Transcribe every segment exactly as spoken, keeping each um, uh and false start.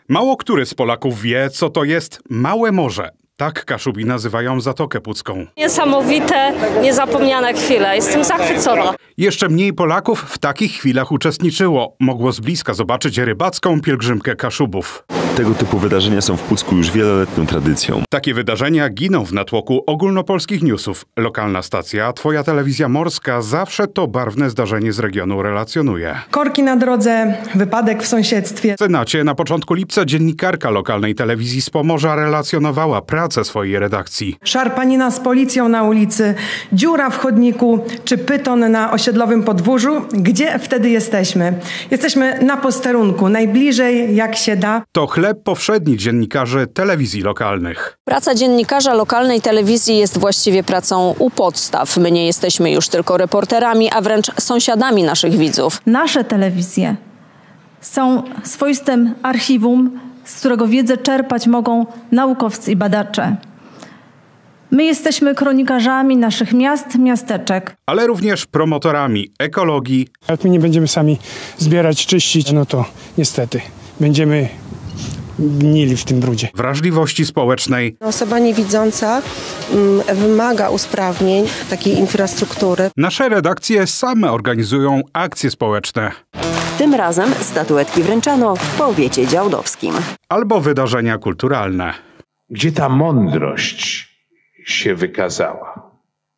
Mało który z Polaków wie, co to jest Małe Morze. Tak Kaszubi nazywają Zatokę Pucką. Niesamowite, niezapomniane chwile. Jestem zachwycona. Jeszcze mniej Polaków w takich chwilach uczestniczyło. Mogło z bliska zobaczyć rybacką pielgrzymkę Kaszubów. Tego typu wydarzenia są w Pucku już wieloletnią tradycją. Takie wydarzenia giną w natłoku ogólnopolskich newsów. Lokalna stacja, Twoja Telewizja Morska zawsze to barwne zdarzenie z regionu relacjonuje. Korki na drodze, wypadek w sąsiedztwie. W Senacie na początku lipca dziennikarka lokalnej telewizji z Pomorza relacjonowała pracę swojej redakcji. Szarpanina z policją na ulicy, dziura w chodniku czy pyton na osiedlowym podwórzu. Gdzie wtedy jesteśmy? Jesteśmy na posterunku, najbliżej jak się da. To chleb powszedni dziennikarzy telewizji lokalnych. Praca dziennikarza lokalnej telewizji jest właściwie pracą u podstaw. My nie jesteśmy już tylko reporterami, a wręcz sąsiadami naszych widzów. Nasze telewizje są swoistym archiwum, z którego wiedzę czerpać mogą naukowcy i badacze. My jesteśmy kronikarzami naszych miast, miasteczek. Ale również promotorami ekologii. Jak my nie będziemy sami zbierać, czyścić, no to niestety będziemy gnili w tym brudzie. Wrażliwości społecznej. Osoba niewidząca mm, wymaga usprawnień takiej infrastruktury. Nasze redakcje same organizują akcje społeczne. Tym razem statuetki wręczano w powiecie działdowskim. Albo wydarzenia kulturalne. Gdzie ta mądrość się wykazała?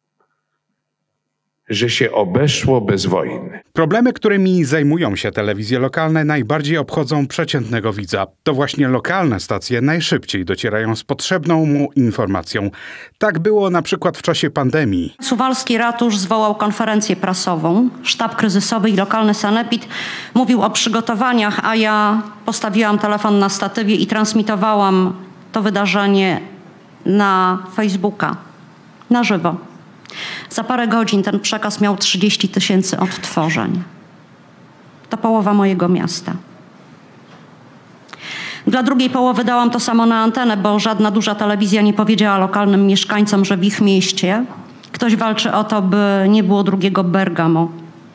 Że się obeszło bez wojny. Problemy, którymi zajmują się telewizje lokalne, najbardziej obchodzą przeciętnego widza. To właśnie lokalne stacje najszybciej docierają z potrzebną mu informacją. Tak było na przykład w czasie pandemii. Suwalski ratusz zwołał konferencję prasową. Sztab kryzysowy i lokalny sanepid mówił o przygotowaniach, a ja postawiłam telefon na statywie i transmitowałam to wydarzenie na Facebooka na żywo. Za parę godzin ten przekaz miał trzydzieści tysięcy odtworzeń. To połowa mojego miasta. Dla drugiej połowy dałam to samo na antenę, bo żadna duża telewizja nie powiedziała lokalnym mieszkańcom, że w ich mieście ktoś walczy o to, by nie było drugiego Bergamo.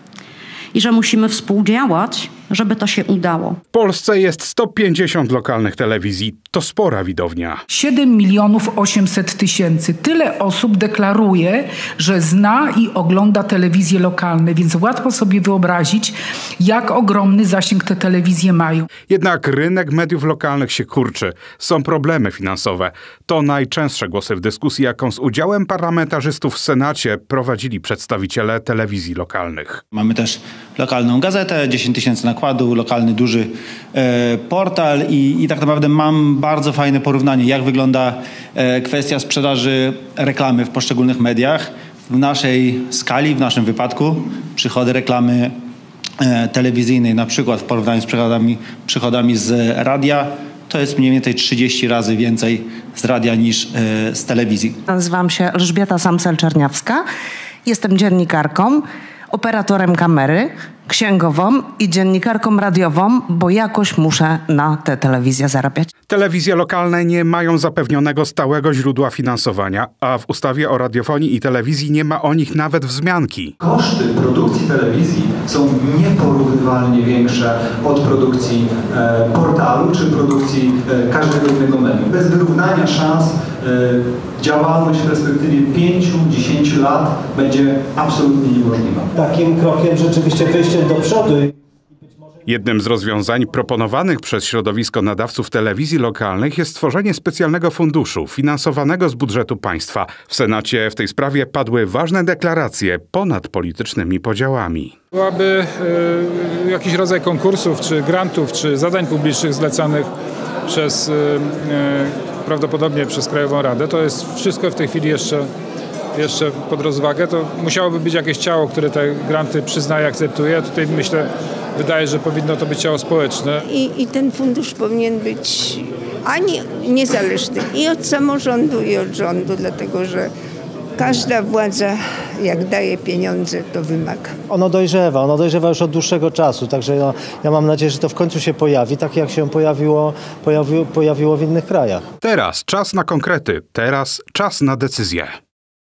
I że musimy współdziałać, żeby to się udało. W Polsce jest sto pięćdziesiąt lokalnych telewizji. To spora widownia. siedem milionów osiemset tysięcy. Tyle osób deklaruje, że zna i ogląda telewizje lokalne, więc łatwo sobie wyobrazić, jak ogromny zasięg te telewizje mają. Jednak rynek mediów lokalnych się kurczy. Są problemy finansowe. To najczęstsze głosy w dyskusji, jaką z udziałem parlamentarzystów w Senacie prowadzili przedstawiciele telewizji lokalnych. Mamy też lokalną gazetę, dziesięć tysięcy nakładu, lokalny duży e, portal i, i tak naprawdę mam bardzo fajne porównanie, jak wygląda e, kwestia sprzedaży reklamy w poszczególnych mediach. W naszej skali, w naszym wypadku przychody reklamy e, telewizyjnej, na przykład w porównaniu z przychodami, przychodami z radia, to jest mniej więcej trzydzieści razy więcej z radia niż e, z telewizji. Nazywam się Elżbieta Samsel-Czerniawska, jestem dziennikarką, operatorem kamery, księgową i dziennikarką radiową, bo jakoś muszę na tę telewizję zarabiać. Telewizje lokalne nie mają zapewnionego stałego źródła finansowania, a w ustawie o radiofonii i telewizji nie ma o nich nawet wzmianki. Koszty produkcji telewizji są nieporównywalnie większe od produkcji e, portalu czy produkcji e, każdego innego medium. Bez wyrównania szans e, działalność w perspektywie pięciu do dziesięciu lat będzie absolutnie niemożliwa. Takim krokiem rzeczywiście wyjściem do przodu. Jednym z rozwiązań proponowanych przez środowisko nadawców telewizji lokalnych jest stworzenie specjalnego funduszu finansowanego z budżetu państwa. W Senacie w tej sprawie padły ważne deklaracje ponad politycznymi podziałami. Byłaby y, jakiś rodzaj konkursów, czy grantów, czy zadań publicznych zlecanych przez y, y, prawdopodobnie przez Krajową Radę. To jest wszystko w tej chwili jeszcze, jeszcze pod rozwagę. To musiałoby być jakieś ciało, które te granty przyznaje, akceptuje. Tutaj myślę, wydaje, że powinno to być ciało społeczne. I, i ten fundusz powinien być ani niezależny i od samorządu, i od rządu, dlatego że każda władza, jak daje pieniądze, to wymaga. Ono dojrzewa, ono dojrzewa już od dłuższego czasu, także ja, ja mam nadzieję, że to w końcu się pojawi, tak jak się pojawiło, pojawiło, pojawiło w innych krajach. Teraz czas na konkrety, teraz czas na decyzje.